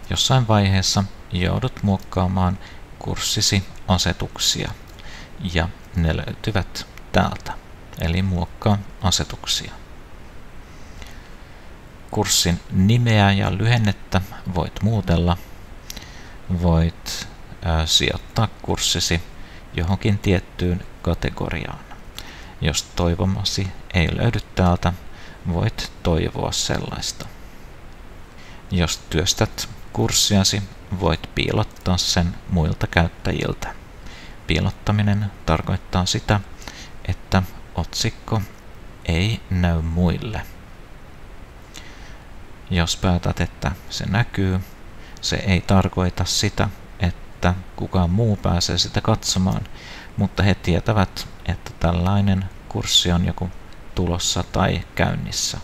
Jossain vaiheessa joudut muokkaamaan kurssisi asetuksia, ja ne löytyvät täältä, eli muokkaa asetuksia. Kurssin nimeä ja lyhennettä voit muutella. Voit sijoittaa kurssisi johonkin tiettyyn kategoriaan. Jos toivomasi ei löydy täältä, voit toivoa sellaista. Jos työstät kurssiasi, voit piilottaa sen muilta käyttäjiltä. Piilottaminen tarkoittaa sitä, että otsikko ei näy muille. Jos päätät, että se näkyy, se ei tarkoita sitä, että kukaan muu pääsee sitä katsomaan, mutta he tietävät, että tällainen kurssi on joku tulossa tai käynnissä.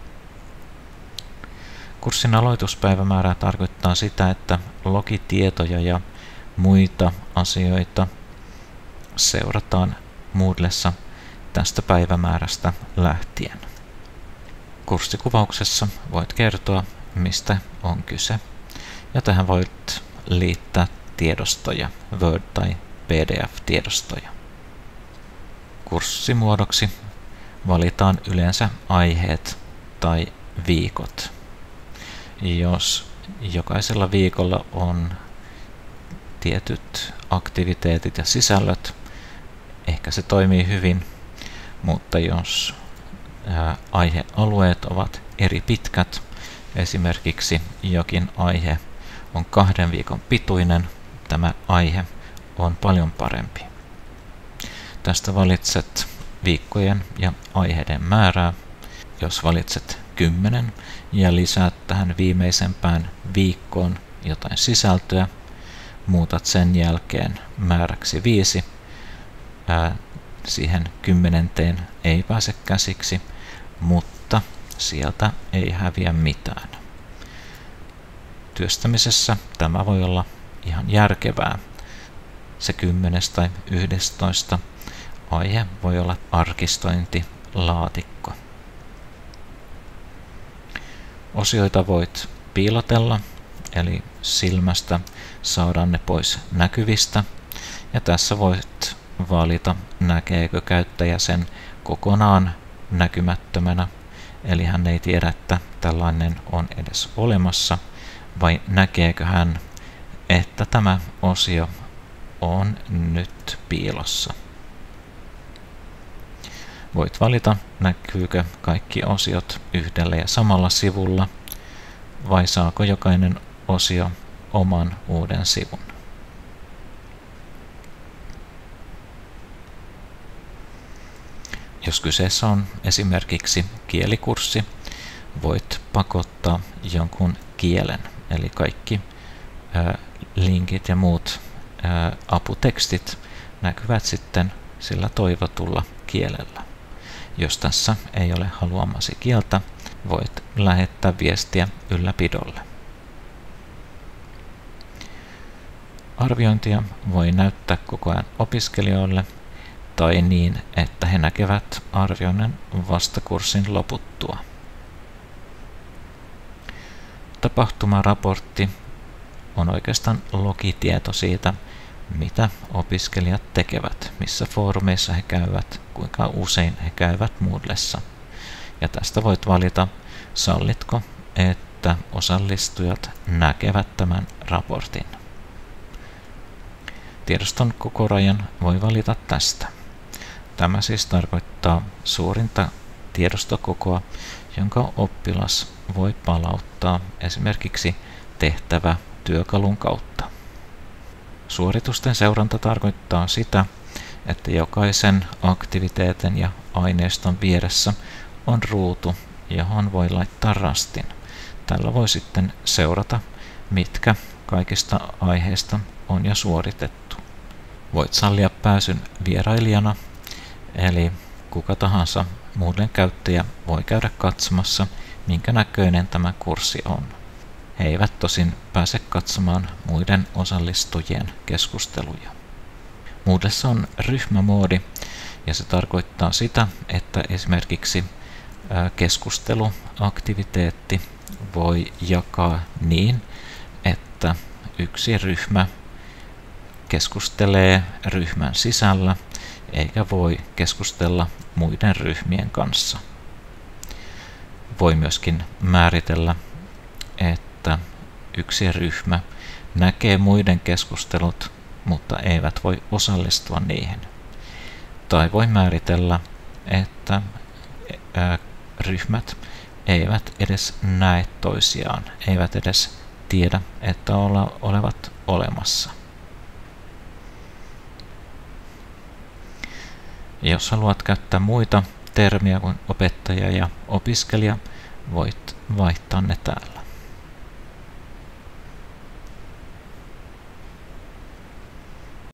Kurssin aloituspäivämäärä tarkoittaa sitä, että logitietoja ja muita asioita seurataan Moodlessa tästä päivämäärästä lähtien. Kurssikuvauksessa voit kertoa, mistä on kyse, ja tähän voit liittää tiedostoja, Word- tai PDF-tiedostoja. Kurssimuodoksi valitaan yleensä aiheet tai viikot. Jos jokaisella viikolla on tietyt aktiviteetit ja sisällöt, ehkä se toimii hyvin, mutta jos aihealueet ovat eri pitkät, esimerkiksi jokin aihe on 2 viikon pituinen, tämä aihe on paljon parempi. Tästä valitset viikkojen ja aiheiden määrää. Jos valitset 10 ja lisäät tähän viimeisempään viikkoon jotain sisältöä, muutat sen jälkeen määräksi 5, siihen 10 ei pääse käsiksi, mutta sieltä ei häviä mitään. Työstämisessä tämä voi olla ihan järkevää. Se 10 tai 11 aihe voi olla arkistointilaatikko. Osioita voit piilotella, eli silmästä saadaan ne pois näkyvistä, ja tässä voit valita, näkeekö käyttäjä sen kokonaan näkymättömänä, eli hän ei tiedä, että tällainen on edes olemassa, vai näkeekö hän, että tämä osio on nyt piilossa. Voit valita, näkyykö kaikki osiot yhdellä ja samalla sivulla, vai saako jokainen osio oman uuden sivun. Jos kyseessä on esimerkiksi kielikurssi, voit pakottaa jonkun kielen, eli kaikki linkit ja muut aputekstit näkyvät sitten sillä toivotulla kielellä. Jos tässä ei ole haluamasi kieltä, voit lähettää viestiä ylläpidolle. Arviointia voi näyttää koko ajan opiskelijoille tai niin, että he näkevät arvioinnin vasta kurssin loputtua. Tapahtumaraportti on oikeastaan logitieto siitä, mitä opiskelijat tekevät, missä foorumeissa he käyvät, kuinka usein he käyvät Moodlessa. Ja tästä voit valita, sallitko, että osallistujat näkevät tämän raportin. Tiedoston kokorajan voi valita tästä. Tämä siis tarkoittaa suurinta tiedostokokoa, jonka oppilas voi palauttaa esimerkiksi tehtävätyökalun kautta. Suoritusten seuranta tarkoittaa sitä, että jokaisen aktiviteetin ja aineiston vieressä on ruutu, johon voi laittaa rastin. Tällä voi sitten seurata, mitkä kaikista aiheista on jo suoritettu. Voit sallia pääsyn vierailijana, eli kuka tahansa Moodlen käyttäjä voi käydä katsomassa, minkä näköinen tämä kurssi on. He eivät tosin pääse katsomaan muiden osallistujien keskusteluja. Moodlessa on ryhmämoodi, ja se tarkoittaa sitä, että esimerkiksi keskusteluaktiviteetti voi jakaa niin, että yksi ryhmä keskustelee ryhmän sisällä eikä voi keskustella muiden ryhmien kanssa. Voi myöskin määritellä, että yksi ryhmä näkee muiden keskustelut, mutta eivät voi osallistua niihin. Tai voi määritellä, että ryhmät eivät edes näe toisiaan, eivät edes tiedä, että olevat olemassa. Jos haluat käyttää muita termiä kuin opettaja ja opiskelija, voit vaihtaa ne täällä.